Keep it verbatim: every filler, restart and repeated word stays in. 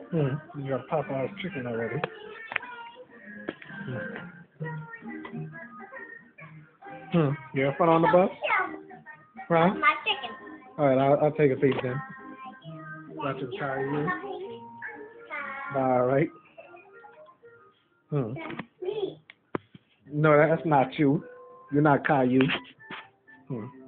Hmm. You got Popeye's chicken already. Hmm. Hmm. You have fun on the bus? Huh? My chicken. All right, I'll, I'll take a piece then. Got you, Caillou. All right. Hmm. No, that's not you. You're not Caillou. Hmm.